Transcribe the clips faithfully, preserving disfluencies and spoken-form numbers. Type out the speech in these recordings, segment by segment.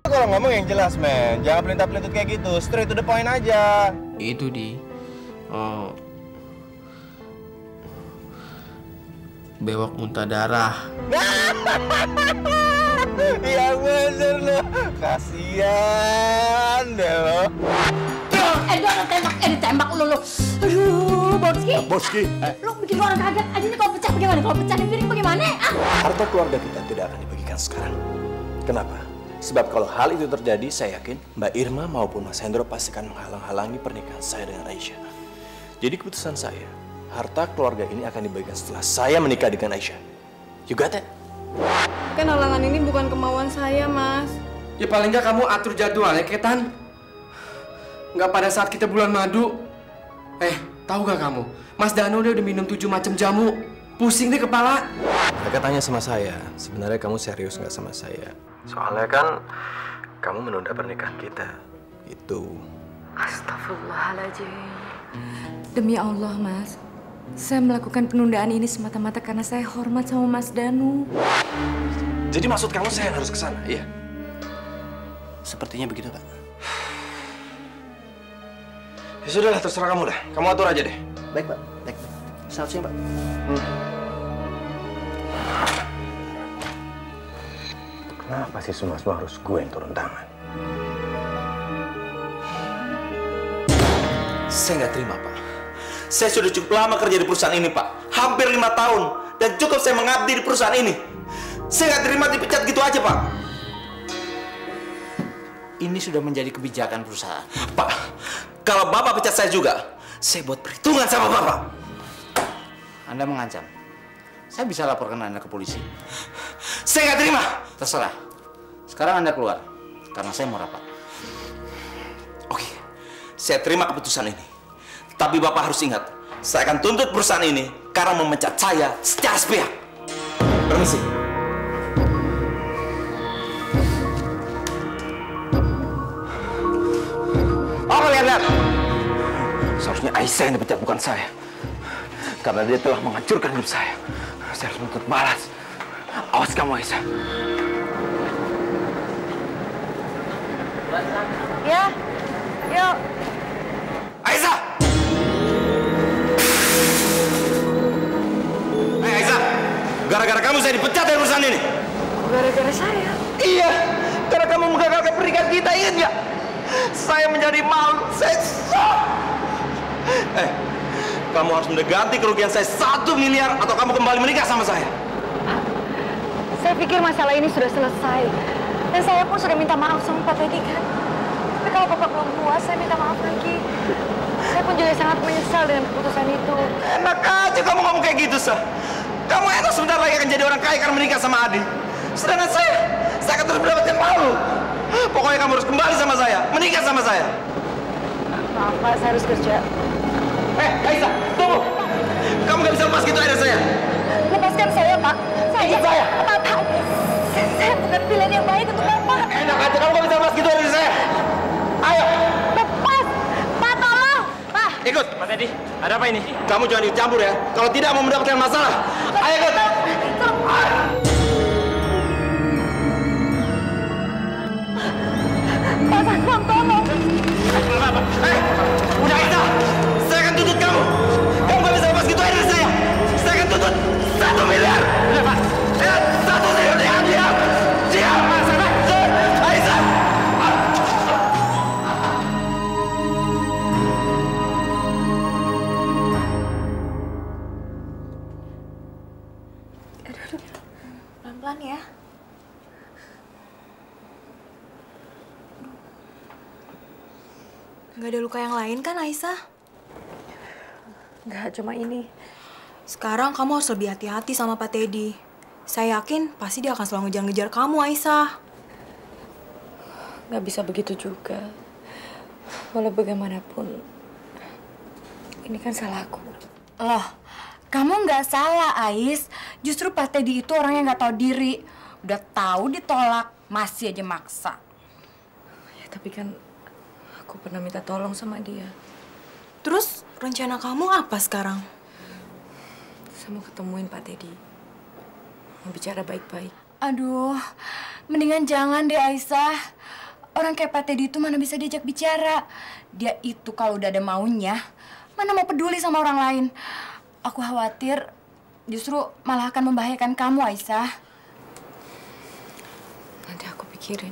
kalau ngomong yang jelas, men. Jangan pelintas-pelintut kayak gitu. Straight to the point aja. Itu di oh, bewok muntah darah. Iya bener lo. Kasian deh lo. Eh, jangan tembak, eh ditembak lu, lu. Aduh, Boski. Boski, eh. Lu bikin orang kaget. Aja ini kalau pecah bagaimana? Kalau pecah di piring bagaimana? Ah. Harta keluarga kita tidak akan dibagikan sekarang. Kenapa? Sebab kalau hal itu terjadi, saya yakin Mbak Irma maupun Mas Hendro pasti akan menghalang-halangi pernikahan saya dengan Aisyah. Jadi keputusan saya, harta keluarga ini akan dibagikan setelah saya menikah dengan Aisyah. You got it? Kan halangan ini bukan kemauan saya, Mas. Ya paling nggak kamu atur jadwalnya, Ketan. Nggak pada saat kita bulan madu. Eh, tahu gak kamu? Mas Danu dia udah minum tujuh macam jamu. Pusing deh kepala. Mereka tanya sama saya, sebenarnya kamu serius nggak sama saya? Soalnya kan kamu menunda pernikahan kita. Itu. Astagfirullahaladzim. Demi Allah, Mas. Saya melakukan penundaan ini semata-mata karena saya hormat sama Mas Danu. Jadi maksud kamu saya harus ke sana, iya? Sepertinya begitu, Pak. Ya sudahlah, terserah kamu dah. Kamu atur aja deh. Baik, Pak. Baik. Selamat siang, Pak. Hmm. Kenapa sih semua-semua harus gue yang turun tangan? Saya nggak terima, Pak. Saya sudah cukup lama kerja di perusahaan ini, Pak. Hampir lima tahun. Dan cukup saya mengabdi di perusahaan ini. Saya nggak terima dipecat gitu aja, Pak. Ini sudah menjadi kebijakan perusahaan. Pak, kalau Bapak pecat saya juga, saya buat perhitungan sama Bapak. Anda mengancam. Saya bisa laporkan Anda ke polisi. Saya nggak terima. Terserah. Sekarang Anda keluar. Karena saya mau rapat. Oke, saya terima keputusan ini. Tapi Bapak harus ingat, saya akan tuntut perusahaan ini karena memecat saya secara sepihak. Permisi. Apa lihat-lihat? Seharusnya Aisyah yang dipecat, bukan saya. Karena dia telah menghancurkan hidup saya. Saya harus menuntut balas. Awas kamu, Aisyah. Ya, yuk. Aisyah! Hei Aisyah! Gara-gara kamu saya dipecat dari perusahaan ini. Gara-gara saya? Iya, karena kamu menggagalkan pernikahan kita, ingat nggak? Saya menjadi malu, saya shock. Eh, kamu harus mengganti kerugian saya satu miliar atau kamu kembali menikah sama saya. Saya pikir masalah ini sudah selesai. Dan saya pun sudah minta maaf sama Pak Teddy kan. Tapi kalau Bapak belum puas, saya minta maaf lagi. Saya pun juga sangat menyesal dengan keputusan itu. Enak aja kamu ngomong kayak gitu, Sah. Kamu enak sebentar lagi akan jadi orang kaya karena menikah sama Adi. Sedangkan saya, saya akan terus mendapatkan malu. Pokoknya kamu harus kembali sama saya, menikah sama saya. Maaf Pak, saya harus kerja. Eh, Aisyah, tunggu. Kamu gak bisa lepas gitu aja saya. Lepaskan saya, Pak. Saya, Ikut saya. Pak, Pak. Saya, saya bukan pilihan yang baik untuk Bapak. Enak aja, kamu gak bisa lepas gitu dari saya. Ayo. Lepas. Pak, tolong. Pak. Ikut. Pak Teddy, ada apa ini? Kamu jangan ikut campur ya. Kalau tidak mau mendapatkan masalah. Ayo ikut. Pak Sakram, tolong. Eh, udah Aisyah. Saya akan tuntut kamu. Kamu gak bisa lepas gitu aja dari saya. Saya akan tuntut satu miliar. Udah, Pak. Ya, satu miliar. Diam, diam. Diam, Mas. Aisyah. Pelan-pelan ya. Nggak ada luka yang lain kan, Aisyah? Nggak, cuma ini. Sekarang kamu harus lebih hati-hati sama Pak Teddy. Saya yakin pasti dia akan selalu ngejar-ngejar kamu, Aisyah. Nggak bisa begitu juga. Walau bagaimanapun, ini kan salahku. Loh, kamu nggak salah, Ais. Justru Pak Teddy itu orang yang nggak tahu diri. Udah tahu ditolak, masih aja maksa. Ya, tapi kan aku pernah minta tolong sama dia. Terus rencana kamu apa sekarang? Saya mau ketemuin Pak Teddy. Mau bicara baik-baik. Aduh, mendingan jangan deh, Aisyah. Orang kayak Pak Teddy itu mana bisa diajak bicara. Dia itu kalau udah ada maunya, mana mau peduli sama orang lain. Aku khawatir justru malah akan membahayakan kamu, Aisyah. Nanti aku pikirin.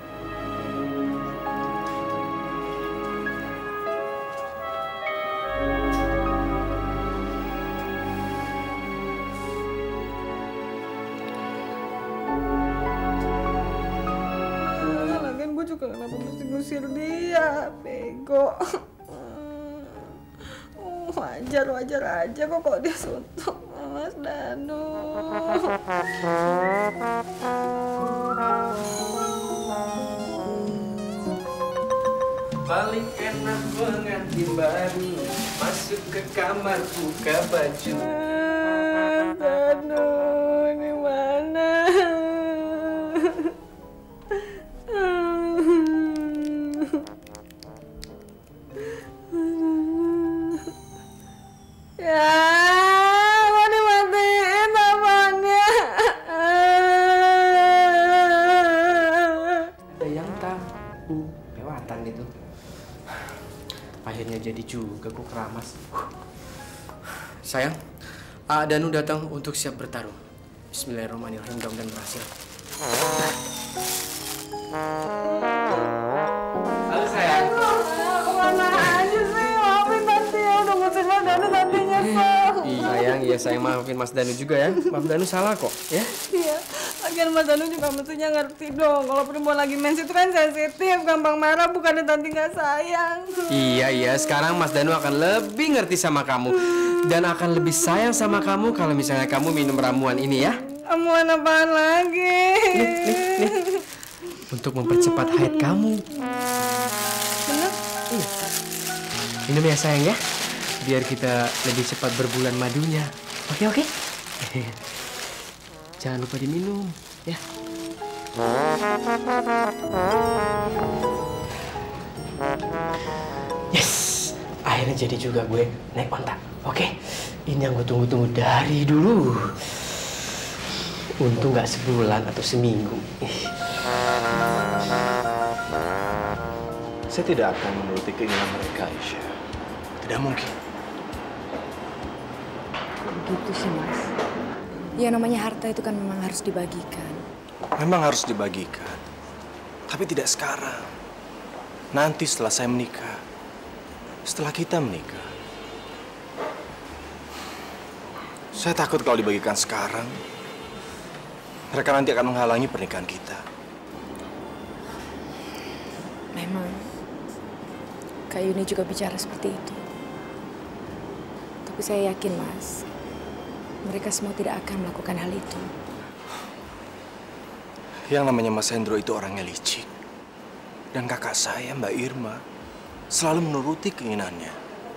Lagian gue juga kenapa mesti ngusir dia, bego. Wajar-wajar aja kok kok dia suntuk, Mas Danu. Paling enak pengantin baru masuk ke kamar buka baju. Mas Danu, ini mana? Ya, mau dimatiin apanya? Ada yang tahu lewatan itu. Akhirnya jadi juga gue keramas. Sayang, A Danu datang untuk siap bertarung. Bismillahirrahmanirrahim, mudah-mudahan berhasil. Halo sayang. Kemana aja sih? Maafin Tanti ya, udah ngusir Mas Danu, Tanti nyesel. Iya sayang, iya sayang, maafin Mas Danu juga ya. Maaf Danu salah kok, ya. Iya, lagian Mas Danu juga mestinya ngerti dong. Kalau perempuan lagi mens itu kan sensitif, gampang marah, bukannya Tanti nggak sayang. Iya, iya. Sekarang Mas Danu akan lebih ngerti sama kamu. Dan akan lebih sayang sama kamu kalau misalnya kamu minum ramuan ini ya. Ramuan apaan lagi? Nih, nih, nih. Untuk mempercepat haid kamu. Bener? Iya. Minum ya sayang ya. Biar kita lebih cepat berbulan madunya. Oke, oke? Jangan lupa diminum, ya. Yes, akhirnya jadi juga gue naik ontak. Oke, ini yang gue tunggu-tunggu dari dulu. Untung nggak sebulan atau seminggu. Saya tidak akan menuruti keinginan mereka, Aisyah. Tidak mungkin. Gitu sih, Mas. Ya namanya harta itu kan memang harus dibagikan. Memang harus dibagikan. Tapi tidak sekarang. Nanti setelah saya menikah. Setelah kita menikah. Saya takut kalau dibagikan sekarang, mereka nanti akan menghalangi pernikahan kita. Memang Kak Yuni juga bicara seperti itu. Tapi saya yakin, Mas, mereka semua tidak akan melakukan hal itu. Yang namanya Mas Hendro itu orangnya licik. Dan kakak saya, Mbak Irma, selalu menuruti keinginannya.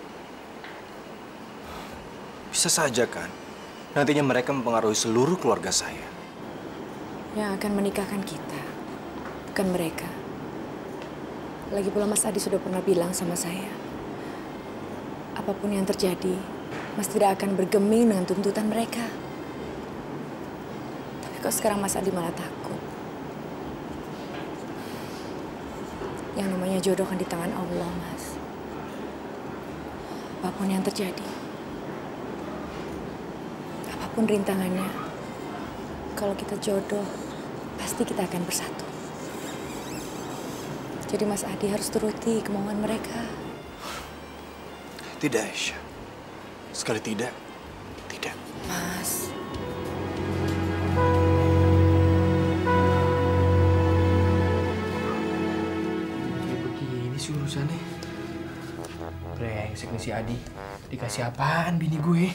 Bisa saja kan, nantinya mereka mempengaruhi seluruh keluarga saya. Yang akan menikahkan kita, bukan mereka. Lagi pula Mas Adi sudah pernah bilang sama saya, apapun yang terjadi, Mas tidak akan bergeming dengan tuntutan mereka. Tapi kok sekarang Mas Adi malah takut. Yang namanya jodoh kan di tangan Allah, Mas. Apapun yang terjadi, apapun rintangannya, kalau kita jodoh, pasti kita akan bersatu. Jadi Mas Adi harus turuti kemauan mereka. Tidak, Aisyah. Sekali tidak, tidak. Mas. Kayak begini sih urusannya. Brengsek nih si Adi. Dikasih apaan bini gue?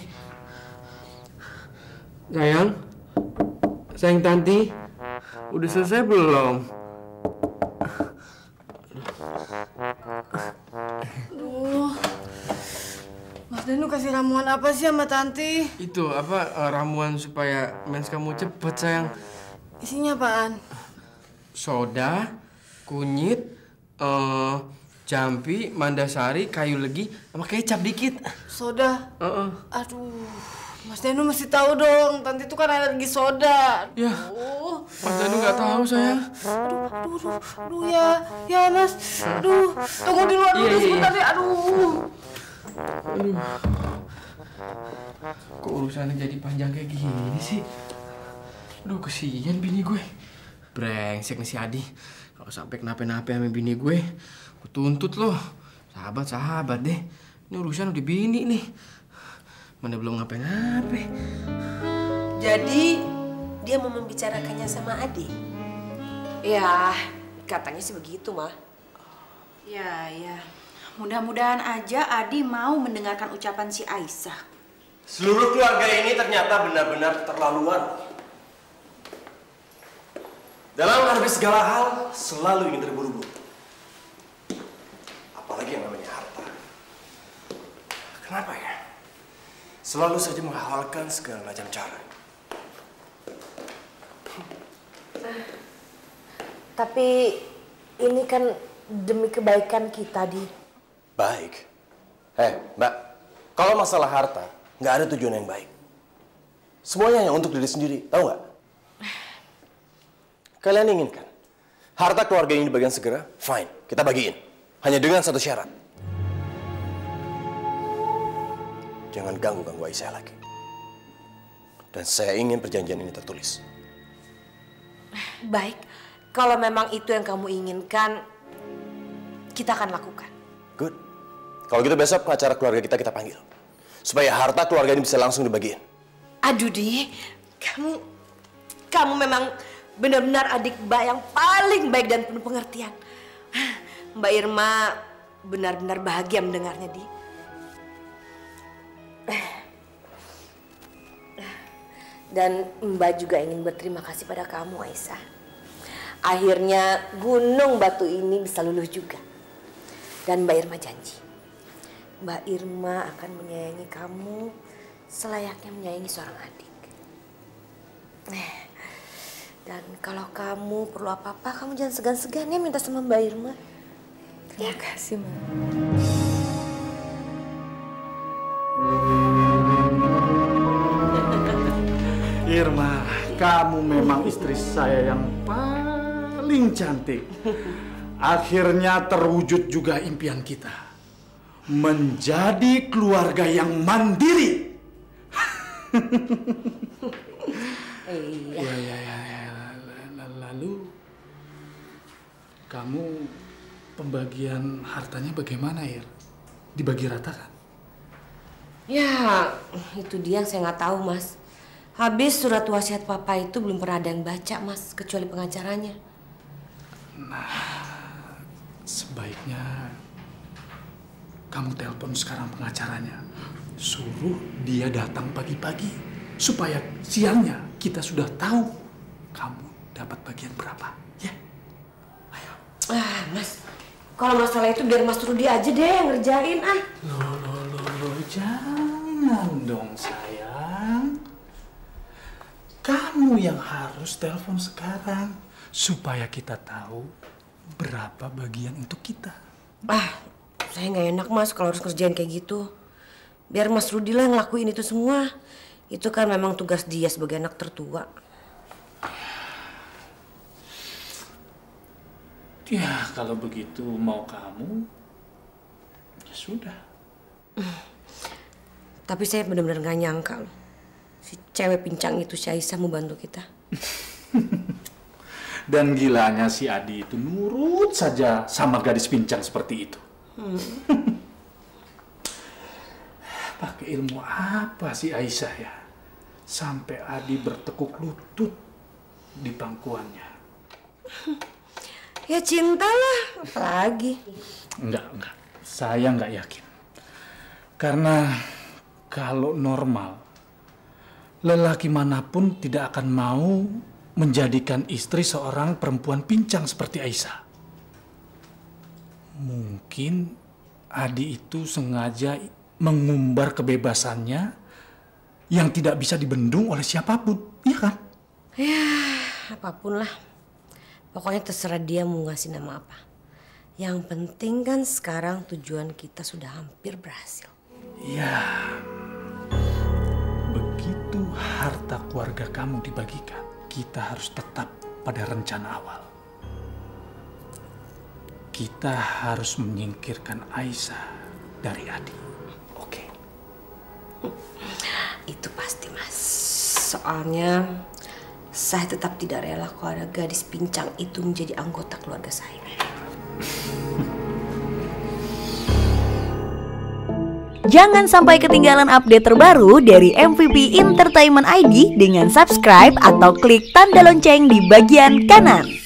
Sayang? Sayang Tanti? Udah selesai belum? Aduh, Mas Danu kasih ramuan apa sih sama Tanti? Itu apa eh, ramuan supaya mens kamu cepet sayang. Isinya apaan? Soda, kunyit, eh, jampi, mandasari, kayu legi, sama kecap dikit. Soda? Uh-uh. Aduh, Mas Danu mesti tahu dong. Tanti tuh kan alergi soda. Ya, Aduh. Mas Danu nggak tahu sayang. Aduh, aduh, aduh, aduh, aduh ya, ya Mas, aduh, tunggu di luar dulu sebentar ya, aduh. Aduh. Kok urusannya jadi panjang kayak gini sih? Aduh, kesian bini gue. Brengsek nih si Adi. Kalau sampai kenapa-napa sama bini gue, gue tuntut loh. Sahabat-sahabat deh. Ini urusan udah bini nih. Mana belum ngapain-ngapain. Jadi, dia mau membicarakannya sama Adi? Ya, katanya sih begitu, Mah. Ya, ya. Mudah-mudahan aja Adi mau mendengarkan ucapan si Aisyah. Seluruh keluarga ini ternyata benar-benar terlaluan. Dalam menghadapi segala hal, selalu ingin terburu-buru. Apalagi yang namanya harta. Kenapa ya? Selalu saja menghalalkan segala macam cara. Tapi ini kan demi kebaikan kita, Di. Baik. Hei, Mbak. Kalau masalah harta, nggak ada tujuan yang baik. Semuanya hanya untuk diri sendiri, tahu nggak? Kalian inginkan harta keluarga ini dibagian segera? Fine, kita bagiin. Hanya dengan satu syarat. Jangan ganggu-ganggu Aisyah lagi. Dan saya ingin perjanjian ini tertulis. Baik, kalau memang itu yang kamu inginkan, kita akan lakukan. Good. Kalau gitu besok acara keluarga kita kita panggil. Supaya harta keluarga ini bisa langsung dibagiin. Aduh, Di. Kamu, kamu memang benar-benar adik Mbak yang paling baik dan penuh pengertian. Mbak Irma benar-benar bahagia mendengarnya, Di. Dan Mbak juga ingin berterima kasih pada kamu, Aisyah. Akhirnya gunung batu ini bisa luluh juga. Dan Mbak Irma janji, Mbak Irma akan menyayangi kamu selayaknya menyayangi seorang adik. Dan kalau kamu perlu apa-apa, kamu jangan segan-segan ya minta sama Mbak Irma. Terima kasih, Ma. Irma, kamu memang istri saya yang paling cantik. Akhirnya terwujud juga impian kita. Menjadi keluarga yang mandiri. Iya. Ya, ya, ya, ya. Lalu, kamu pembagian hartanya bagaimana, Ir? Dibagi rata kan? Ya, itu dia yang saya nggak tahu, Mas. Habis surat wasiat Papa itu belum pernah ada yang baca, Mas, kecuali pengacaranya. Nah, sebaiknya kamu telepon sekarang pengacaranya. Suruh dia datang pagi-pagi. Supaya siangnya kita sudah tahu kamu dapat bagian berapa. Ya? Ayo. Ah, Mas. Kalau masalah itu biar Mas Rudi aja deh yang ngerjain, ah. Loh, loh, loh, loh. Jangan dong, sayang. Kamu yang harus telepon sekarang supaya kita tahu berapa bagian untuk kita. Ah, saya nggak enak, Mas, kalau harus kerjain kayak gitu. Biar Mas Rudi lah yang lakuin itu semua. Itu kan memang tugas dia sebagai anak tertua. Ya, kalau begitu mau kamu, ya sudah. Tapi saya benar-benar nggak nyangka loh. Si cewek pincang itu si Aisyah mau bantu kita. Dan gilanya si Adi itu nurut saja sama gadis pincang seperti itu. Hmm. Pakai ilmu apa sih Aisyah ya? Sampai Adi bertekuk lutut di pangkuannya. Ya cinta lah, apalagi. Enggak, enggak. Saya enggak yakin. Karena kalau normal, lelaki manapun tidak akan mau menjadikan istri seorang perempuan pincang seperti Aisyah. Mungkin Adi itu sengaja mengumbar kebebasannya yang tidak bisa dibendung oleh siapapun, iya kan? Ya, apapun lah. Pokoknya terserah dia mau ngasih nama apa. Yang penting kan sekarang tujuan kita sudah hampir berhasil. Ya, begitu harta keluarga kamu dibagikan, kita harus tetap pada rencana awal. kita harus menyingkirkan Aisyah dari Adi. Oke. Itu pasti, Mas. Soalnya saya tetap tidak rela kalau ada gadis pincang itu menjadi anggota keluarga saya. Jangan sampai ketinggalan update terbaru dari M V P Entertainment I D dengan subscribe atau klik tanda lonceng di bagian kanan.